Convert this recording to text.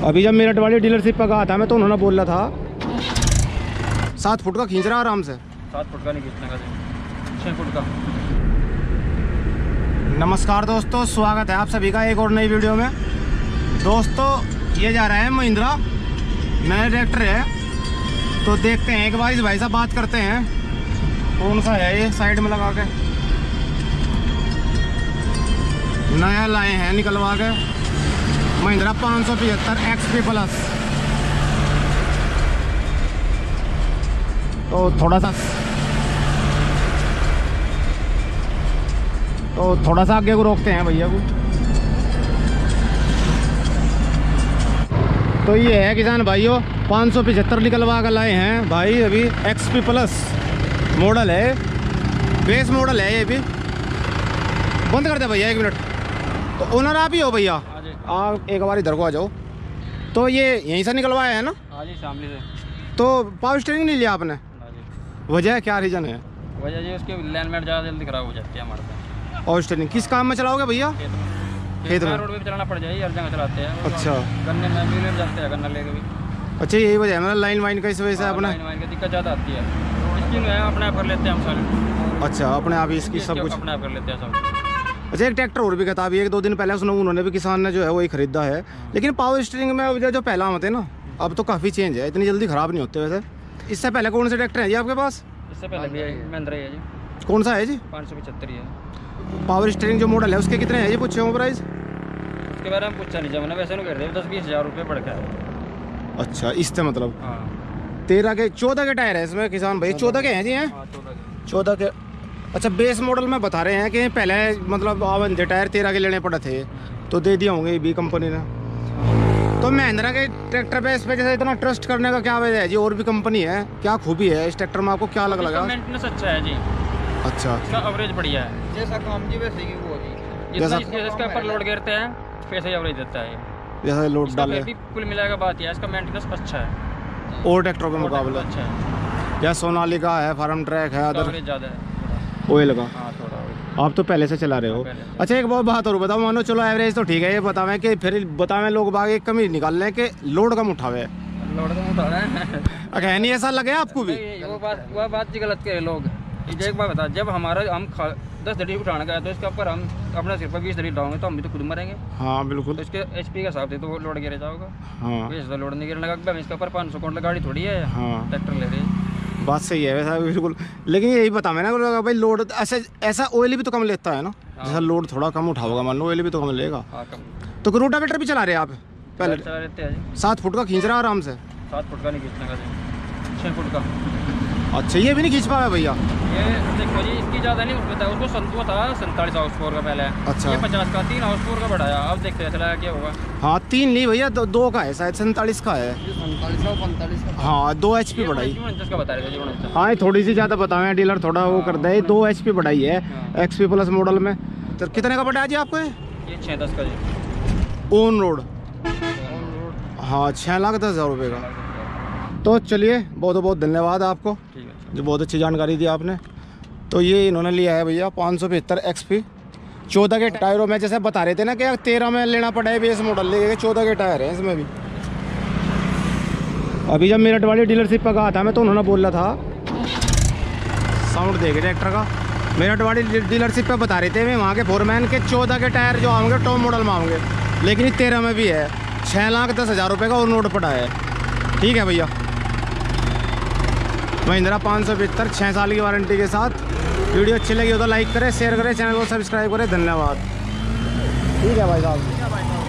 अभी जब मेरठ वाली डीलरशिप पर गया था मैं तो उन्होंने बोला था 7 फुट का खींच रहा आराम से। 7 फुट का नहीं खींचने का, 6 फुट का। नमस्कार दोस्तों, स्वागत है आप सभी का एक और नई वीडियो में। दोस्तों ये जा रहा है महिंद्रा, नया ट्रैक्टर है तो देखते हैं एक बार इस भाई से बात करते हैं कौन सा है ये। साइड में लगा के नया लाए हैं निकलवा के, महिंद्रा 575 XP प्लस। तो थोड़ा सा आगे को रोकते हैं भैया को। तो ये है किसान भाइयों 575 निकलवा कर लाए हैं भाई। अभी XP प्लस मॉडल है, बेस मॉडल है ये भी। बंद कर दे भैया 1 मिनट। तो ओनर आप ही हो भैया? आप एक बार इधर को आ जाओ। तो ये यहीं से निकलवाया है ना? हाँ जी, शामली से। तो पावर स्टीयरिंग नहीं लिया आपने? वजह क्या रीज़न है? वजह जी उसकी अलाइनमेंट ज़्यादा जल्दी खराब हो जाती है हमारे से। पावर स्टीयरिंग किस काम में चलाओगे भैया? खेत में। रोड पे चलाना पड़ जाए, हर जगह चलाते हैं। अच्छा, गन्ने में मिल में जाते हैं, गन्ना लेके भी। अच्छा यही वजह है मतलब लाइन वाइन का इस वजह से अपना लाइन की दिक्कत ज़्यादा आती है। स्कीम है अपने आप कर लेते हैं हम सारे। अच्छा अपने आप ही इसकी सब कुछ अपने आप कर लेते हैं सब। अच्छा एक ट्रैक्टर और भी कहता अभी 1-2 दिन पहले उन्होंने भी किसान ने जो है वही खरीदा है। लेकिन पावर स्टीयरिंग में जो पहला होते हैं ना अब तो काफ़ी चेंज है, इतनी जल्दी ख़राब नहीं होते वैसे। इससे पहले कौन से ट्रैक्टर हैं जी आपके पास? इससे पहले भी महिंद्रा है जी। कौन सा है जी? 575 ही है। पावर स्टीयरिंग जो मॉडल है उसके कितने हैं जी? पूछे हो प्राइस? उसके बारे में पूछा नहीं, जब मैंने वैसे नहीं कर रहे 10-20 हज़ार रुपये पड़ गया। अच्छा इससे मतलब हाँ 14 के टायर है इसमें किसान भाई। 14 के हैं जी? हैं 14 के। अच्छा बेस मॉडल में बता रहे हैं कि पहले मतलब आवन टायर 13 के लेने पड़े थे तो दे दिए होंगे भी कंपनी ने। तो महिंद्रा के ट्रैक्टर पे इस पे जैसे इतना ट्रस्ट करने का क्या वजह है जी? और भी कंपनी है, क्या खूबी है इस ट्रैक्टर में आपको क्या लगा? मेंटेनेंस अच्छा है जी। अच्छा इसका एवरेज बढ़िया है, जैसा काम जी वैसे ही वो जी। जितना इसके ऊपर लोड गिरते हैं वैसे ही एवरेज देता है। जैसा लोड डाले कुल मिलाकर बात है इसका मेंटेनेंस अच्छा है और ट्रैक्टरों के मुकाबले। अच्छा है, या सोनालिका है, फार्म ट्रैक है, अदर ज़्यादा है ऑयल का। हाँ थोड़ा। आप तो पहले से चला रहे हो। अच्छा एक बहुत बात और बताओ, मानो चलो एवरेज तो ठीक है, ये बतावें कि फिर बतावें लोग बाग एक कमी निकाल लें कि लोड कम उठावे। लोड कम उठा रहे हैं अगर नहीं ऐसा लगे आपको भी? वो बात जी गलत करे लोग। एक बात बता, जब हमारा हम 10 दड़ी उठाने का है तो इसके ऊपर हम अपने सिर पर 20 दड़ी डालेंगे तो हम भी तो खुद मरेंगे। हाँ बिल्कुल। तो इसके HP के हिसाब से तो वो लोड गिरे जाओगा। हाँ वैसे लोड नहीं गिरने लगा, इसके ऊपर 500 क्विंटल गाड़ी थोड़ी है। हाँ ट्रैक्टर ले रही है। बात सही है वैसा बिल्कुल। लेकिन यही बता मैं ना भाई लोड ऐसा ऑयल भी तो कम लेता है ना। जैसा लोड थोड़ा कम उठाओगा मान लो ऑयल भी तो कम लेगा। तो रोटावेटर भी चला रहे आप? पहले चला लेते हैं। 7 फुट का खींच रहा आराम से? 7 फुट का नहीं खींचने का, 6 फुट का। अच्छा ये भी नहीं खींच पाया भैया? ये देखो जी इसकी ज़्यादा नहीं उसमें था, उसको 47 हाउस पावर का पहले। अच्छा ये 50 का 3 हाउस पावर का बढ़ाया, अब देखते हैं चला क्या होगा। हाँ 3 नहीं भैया 2 का है शायद, 47 का है। 47 का। हाँ 2 HP बढ़ाई। का बता रहे थे। हाँ थोड़ी सी ज़्यादा बताएं, डीलर थोड़ा वो कर दे। 2 HP बढ़ाई है XP प्लस मॉडल में। तो कितने का बढ़ाया जी आपको? ये 6-10 का जी ऑन रोड। हाँ 6,10,000 रुपये का। तो चलिए बहुत बहुत धन्यवाद आपको जो बहुत अच्छी जानकारी दी आपने। तो ये इन्होंने लिया है भैया 575 XP 14 के टायरों में। जैसे बता रहे थे ना कि 13 में लेना पड़ा है बेस मॉडल, लेके 14 के टायर हैं इसमें भी। अभी जब मेरठ वाली डीलरशिप पर गया था मैं तो उन्होंने बोला था साउंड देखे ट्रैक्टर का। मेरठ वाली डीलरशिप पर बता रहे थे मैं वहाँ के फोरमैन के 14 के टायर जो आएंगे टॉप मॉडल में आएंगे, लेकिन 13 में भी है। 6,10,000 रुपये का और नोट पड़ा है। ठीक है भैया, महिंद्रा 575 6 साल की वारंटी के साथ। वीडियो अच्छी लगी हो तो लाइक करें, शेयर करें, चैनल को सब्सक्राइब करें। धन्यवाद। ठीक है भाई साहब।